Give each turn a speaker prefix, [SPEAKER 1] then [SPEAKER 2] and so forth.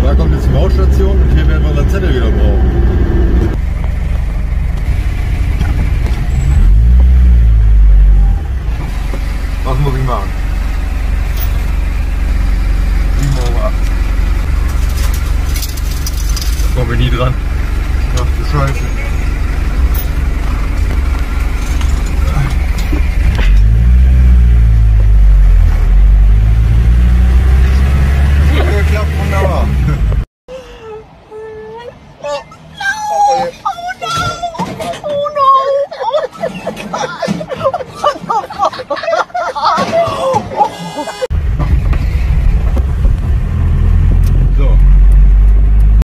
[SPEAKER 1] da kommt jetzt die Mautstation und hier werden wir unseren Zettel wieder brauchen. Was muss ich machen? 7,08 €. Da komme ich nie dran. Ach du Scheiße.